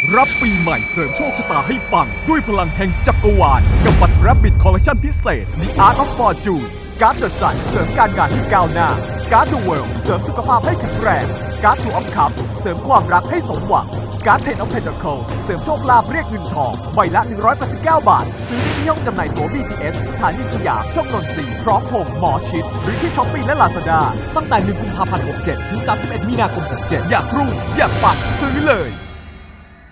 รับปีใหม่เสริมโชคชะตาให้ปังด้วยพลังแห่งจักรวาลกับบัตร Rabbit Collection พิเศษ The Art of Fortune การ์ดจัดสรรเสริมการงานให้ก้าวหน้าการ์ด The World เสริมสุขภาพให้แข็งแรงการ์ด Two of Cups เสริมความรักให้สมหวังการ์ด Ten of Pentacles เสริมโชคลาภเรียกเงินทองใบละ189 บาทซื้อได้ที่ห้องจำหน่ายตั๋ว BTS สถานีสยามช่องนนทรีพร้อมพงษ์หมอชิดหรือที่ Shopee และ Lazada ตั้งแต่1 กุมภาพันธ์ 67 ถึง 31 มีนาคม 67 อยากรู้อยากปังซื้อเลย